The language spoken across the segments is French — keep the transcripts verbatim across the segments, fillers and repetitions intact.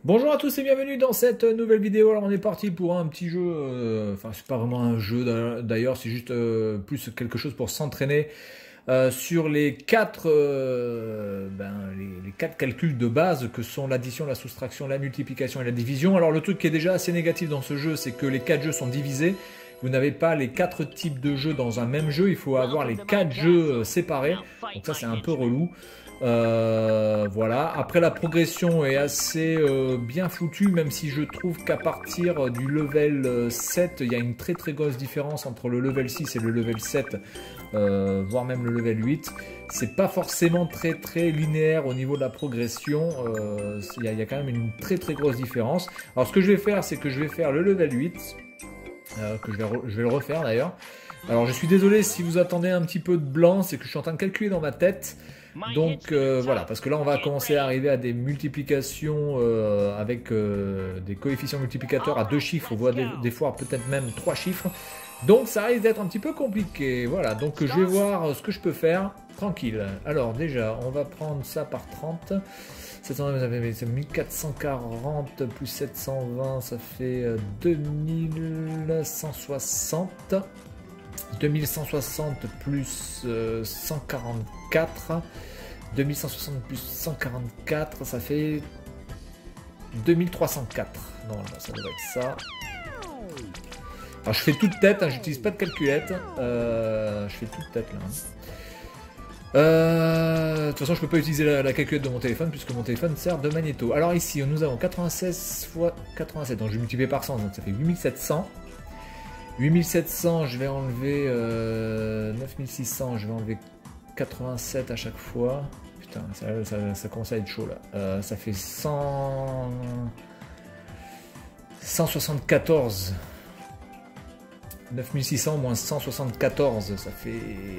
Bonjour à tous et bienvenue dans cette nouvelle vidéo. Alors on est parti pour un petit jeu, euh, enfin c'est pas vraiment un jeu d'ailleurs, c'est juste euh, plus quelque chose pour s'entraîner euh, sur les quatre, euh, ben, les, les quatre calculs de base que sont l'addition, la soustraction, la multiplication et la division. Alors le truc qui est déjà assez négatif dans ce jeu, c'est que les quatre jeux sont divisés. Vous n'avez pas les quatre types de jeux dans un même jeu, il faut avoir les quatre jeux séparés. Donc ça c'est un peu relou. Euh, voilà. Après la progression est assez euh, bien foutue, même si je trouve qu'à partir du level sept, il y a une très très grosse différence entre le level six et le level sept, euh, voire même le level huit. C'est pas forcément très très linéaire au niveau de la progression, euh, il y a, il y a quand même une très très grosse différence. Alors ce que je vais faire, c'est que je vais faire le level huit, euh, que je vais, je vais le refaire d'ailleurs. Alors je suis désolé si vous attendez un petit peu de blanc, c'est que je suis en train de calculer dans ma tête. Donc euh, voilà, parce que là on va commencer à arriver à des multiplications euh, avec euh, des coefficients multiplicateurs à deux chiffres, voire des, des fois peut-être même trois chiffres. Donc ça risque d'être un petit peu compliqué. Voilà, donc je vais voir ce que je peux faire tranquille. Alors déjà, on va prendre ça par trente. sept cent vingt, c'est mille quatre cent quarante plus sept cent vingt, ça fait deux mille cent soixante. deux mille cent soixante plus euh, cent quarante-quatre. deux mille cent soixante plus cent quarante-quatre, ça fait deux mille trois cent quatre. Non, non, ça devrait être ça. Alors je fais toute tête, hein, j'utilise pas de calculette. Euh, je fais toute tête là. Hein. Euh, de toute façon, je peux pas utiliser la, la calculette de mon téléphone puisque mon téléphone sert de magnéto. Alors ici, nous avons quatre-vingt-seize fois quatre-vingt-sept, donc je vais multiplier par cent, donc ça fait huit mille sept cents. huit mille sept cents, je vais enlever euh, neuf mille six cents, je vais enlever quatre-vingt-sept à chaque fois. Putain, ça, ça, ça commence à être chaud là. Euh, ça fait cent... cent soixante-quatorze. neuf mille six cents moins cent soixante-quatorze, ça fait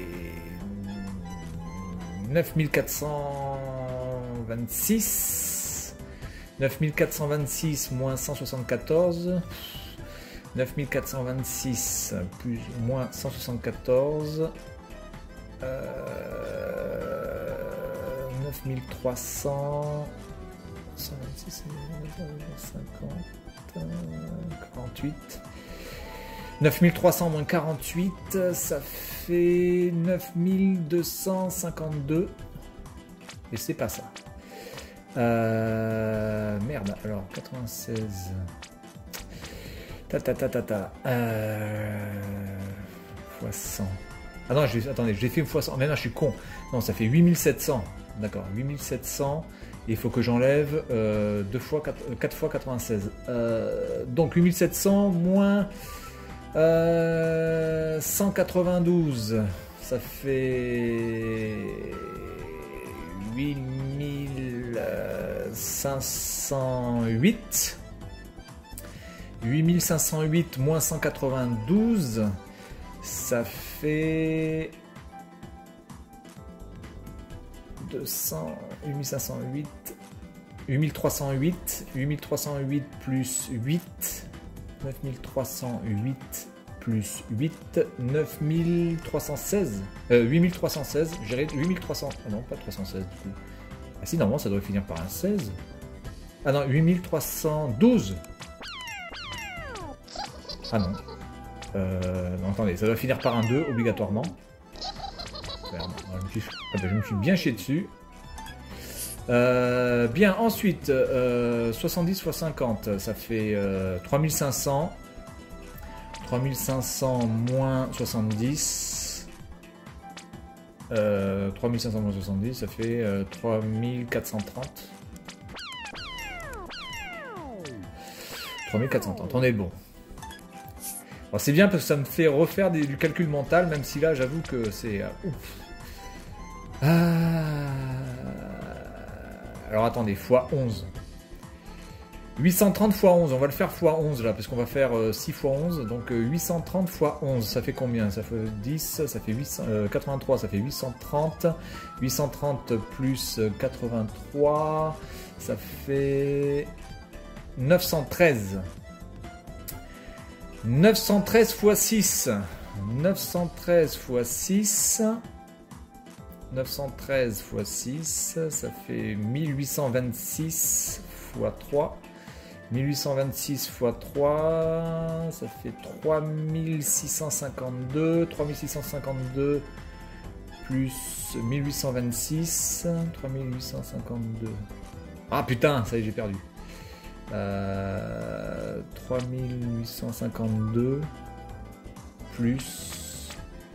neuf mille quatre cent vingt-six. neuf mille quatre cent vingt-six moins cent soixante-quatorze. neuf mille quatre cent vingt-six plus moins cent soixante-quatorze, euh, neuf mille trois cents, cent vingt-six, cinquante, quarante-huit, neuf mille trois cents moins quarante-huit, ça fait neuf mille deux cent cinquante-deux, et c'est pas ça. Euh, merde, alors quatre-vingt-seize... Ta ta ta ta ta. Euh... fois cent. Ah non, je... attendez, j'ai fait une fois cent. Mais non, je suis con. Non, ça fait huit mille sept cents. D'accord, huit mille sept cents. Et il faut que j'enlève euh, deux fois quatre fois quatre-vingt-seize. Euh, donc huit mille sept cents moins euh, cent quatre-vingt-douze. Ça fait huit mille cinq cent huit. huit mille cinq cent huit moins cent quatre-vingt-douze, ça fait deux cents, huit mille cinq cent huit, huit mille trois cent huit, huit mille trois cent huit plus huit, neuf mille trois cent huit plus huit, neuf mille trois cent seize, euh, huit mille trois cent seize, j'ai huit mille trois cents, ah non pas trois cent seize du coup, ah si normalement ça devrait finir par un seize, ah non huit mille trois cent douze. Ah non. Euh, non, attendez, ça doit finir par un deux, obligatoirement. Merde, je, me suis... ah ben, je me suis bien chié dessus. Euh, bien, ensuite, euh, soixante-dix fois cinquante, ça fait euh, trois mille cinq cents. trois mille cinq cents moins soixante-dix. Euh, trois mille cinq cents moins soixante-dix, ça fait euh, trois mille quatre cent trente. trois mille quatre cent trente, on est bon. C'est bien parce que ça me fait refaire des, du calcul mental, même si là j'avoue que c'est euh, ouf. Ah... Alors attendez, fois onze. huit cent trente fois onze, on va le faire fois onze là, parce qu'on va faire euh, six fois onze. Donc euh, huit cent trente fois onze, ça fait combien? Ça fait dix, ça fait huit cents, euh, quatre-vingt-trois, ça fait huit cent trente. huit cent trente plus quatre-vingt-trois, ça fait neuf cent treize. neuf cent treize fois six. neuf cent treize fois six. neuf cent treize fois six, ça fait mille huit cent vingt-six fois trois. mille huit cent vingt-six fois trois, ça fait trois mille six cent cinquante-deux. trois mille six cent cinquante-deux plus mille huit cent vingt-six. trois mille huit cent cinquante-deux. Ah putain, ça y est, j'ai perdu. Euh, trois mille huit cent cinquante-deux plus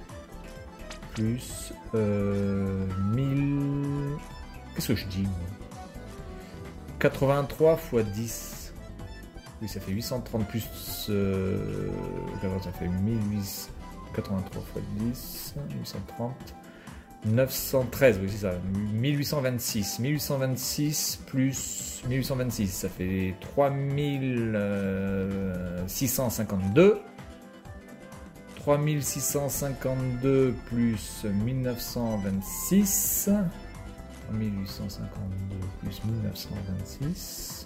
plus euh, mille. Qu'est-ce que je dis moi? quatre-vingt-trois fois dix. Oui, ça fait huit cent trente plus euh, ça fait mille huit cents. quatre-vingt-trois fois dix, huit cent trente. neuf cent treize, oui c'est ça, mille huit cent vingt-six, mille huit cent vingt-six plus mille huit cent vingt-six, ça fait trois mille six cent cinquante-deux, trois mille six cent cinquante-deux plus mille neuf cent vingt-six, trois mille huit cent cinquante-deux plus mille neuf cent vingt-six,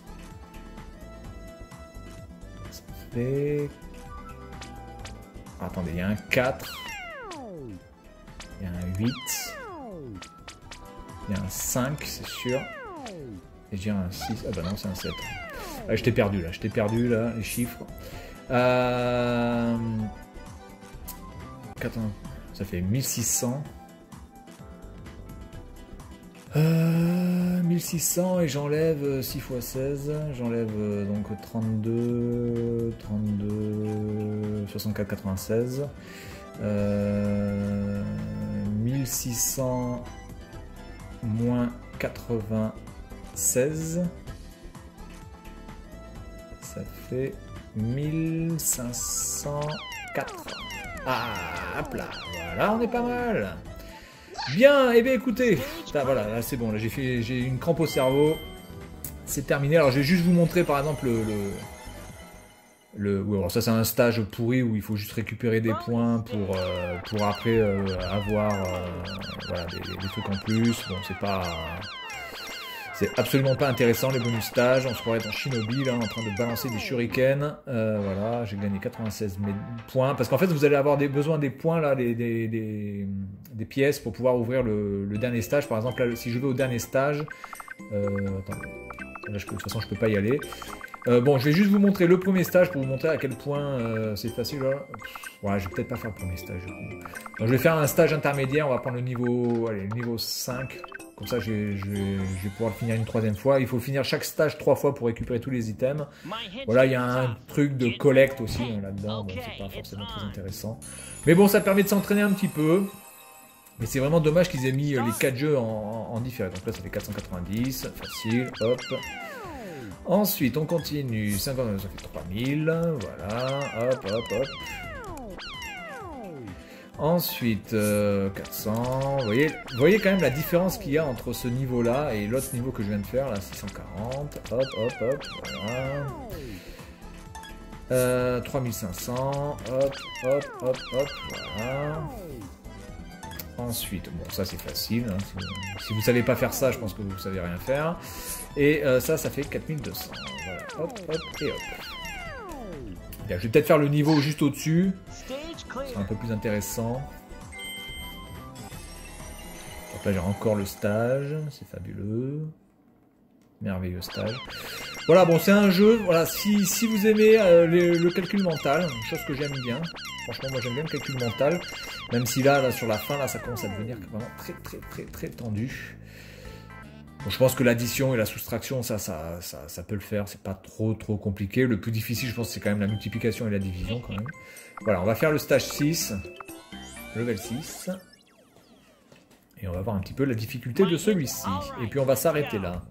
ça fait... Ah, attendez, il y a un quatre. Il y a un huit, il y a un cinq, c'est sûr, et j'ai un six, ah bah non c'est un sept. Ah, je t'ai perdu là, je t'ai perdu là, les chiffres. Euh... Ça fait mille six cents. Euh... mille six cents et j'enlève six fois seize, j'enlève donc trente-deux, trente-deux, soixante-quatre, quatre-vingt-seize. Euh, mille six cents moins quatre-vingt-seize, ça fait mille cinq cent quatre. Ah, hop là, voilà, on est pas mal. Bien, et eh bien écoutez, là, voilà, là c'est bon, là j'ai fait, j'ai une crampe au cerveau, c'est terminé. Alors je vais juste vous montrer par exemple le... le... Le, oui, alors ça c'est un stage pourri où il faut juste récupérer des points pour, euh, pour après euh, avoir euh, voilà, des, des trucs en plus. Bon, c'est pas... C'est absolument pas intéressant les bonus stages. On se croirait être en shinobi là en train de balancer des shurikens. Euh, voilà, j'ai gagné quatre-vingt-seize points. Parce qu'en fait vous allez avoir des, besoin des points là, des, des, des, des pièces pour pouvoir ouvrir le, le dernier stage. Par exemple là, si je vais au dernier stage... Euh, attends, là, je peux, de toute façon je peux pas y aller. Euh, bon, je vais juste vous montrer le premier stage pour vous montrer à quel point euh, c'est facile. Là. Voilà, je vais peut-être pas faire le premier stage. Donc, je vais faire un stage intermédiaire. On va prendre le niveau, allez, le niveau cinq. Comme ça, je vais, je, vais, je vais pouvoir le finir une troisième fois. Il faut finir chaque stage trois fois pour récupérer tous les items. Voilà, il y a un truc de collecte aussi hein, là-dedans. Bon, c'est pas forcément très intéressant. Mais bon, ça permet de s'entraîner un petit peu. Mais c'est vraiment dommage qu'ils aient mis les quatre jeux en, en, en différé. Donc là, ça fait quatre cent quatre-vingt-dix. Facile, hop. Ensuite, on continue. cinquante, ça fait trois mille. Voilà. Hop, hop, hop. Ensuite, euh, quatre cents. Vous voyez, vous voyez quand même la différence qu'il y a entre ce niveau-là et l'autre niveau que je viens de faire, là, six cent quarante. Hop, hop, hop. Voilà. Euh, trois mille cinq cents. Hop, hop, hop, hop. Voilà. Ensuite, bon, ça c'est facile. Hein. Si, si vous ne savez pas faire ça, je pense que vous ne savez rien faire. Et euh, ça, ça fait quatre mille deux cents. Voilà. Hop, hop, et hop. Bien, je vais peut-être faire le niveau juste au-dessus. C'est un peu plus intéressant. Donc là, j'ai encore le stage. C'est fabuleux. Merveilleux stage. Voilà, bon, c'est un jeu. Voilà, si, si vous aimez euh, le, le calcul mental, une chose que j'aime bien. Franchement, moi, j'aime bien le calcul mental. Même si là, là, sur la fin, là, ça commence à devenir vraiment très, très, très, très tendu. Bon, je pense que l'addition et la soustraction, ça, ça, ça, ça peut le faire. C'est pas trop, trop compliqué. Le plus difficile, je pense, c'est quand même la multiplication et la division, quand même. Voilà, on va faire le stage six. Level six. Et on va voir un petit peu la difficulté de celui-ci. Et puis, on va s'arrêter là.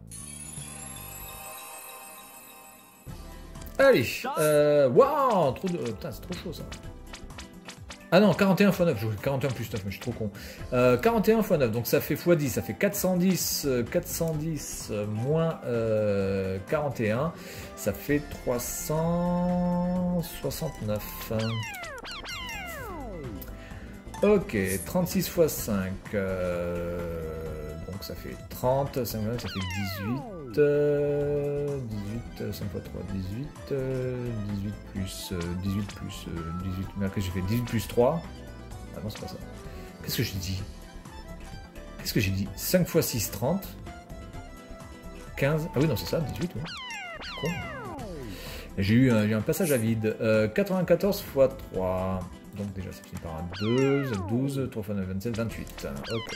Allez, euh, waouh, trop de... Putain, c'est trop chaud, ça. Ah non, quarante et un fois neuf, je joue quarante et un plus neuf, mais je suis trop con. Euh, quarante et un fois neuf, donc ça fait fois dix, ça fait quatre cent dix, quatre cent dix moins euh, quarante et un, ça fait trois cent soixante-neuf. Ok, trente-six fois cinq, euh, donc ça fait trente, ça fait dix-huit, euh, dix-huit, cinq fois trois, dix-huit, euh, dix-huit plus, euh, dix-huit plus, euh, dix-huit, mais après j'ai fait dix-huit plus trois, ah non c'est pas ça, qu'est-ce que j'ai dit, qu'est-ce que j'ai dit, cinq fois six, trente, quinze, ah oui non c'est ça, dix-huit, ouais. Je suis con. J'ai eu un, j'ai un passage à vide. Euh, quatre-vingt-quatorze fois trois. Donc déjà ça finit par un deux, douze, trois fois neuf, vingt-sept, vingt-huit. Ok.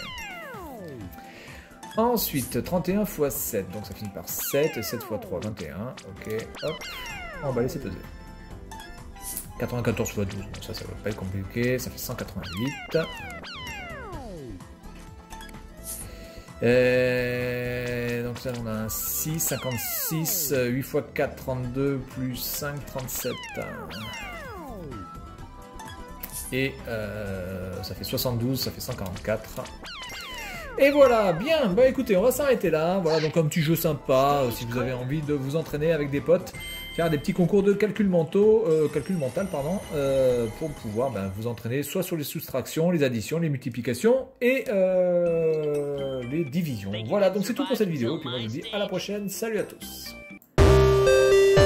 Ensuite, trente et un fois sept. Donc ça finit par sept. Et sept fois trois, vingt et un. Ok, hop. On va laisser peser. quatre-vingt-quatorze fois douze. Donc ça, ça va pas être compliqué. Ça fait cent quatre-vingt-huit. Et donc ça on a un six, cinquante-six, huit fois quatre, trente-deux, plus cinq, trente-sept. Et euh, ça fait soixante-douze, ça fait cent quarante-quatre. Et voilà, bien, bah écoutez, on va s'arrêter là. Voilà, donc un petit jeu sympa, euh, si vous avez envie de vous entraîner avec des potes, faire des petits concours de calcul mentaux, euh, calcul mental, pardon, euh, pour pouvoir ben, vous entraîner soit sur les soustractions, les additions, les multiplications et euh, les divisions. Voilà, donc c'est tout pour cette vidéo, et puis moi je vous dis à la prochaine, salut à tous.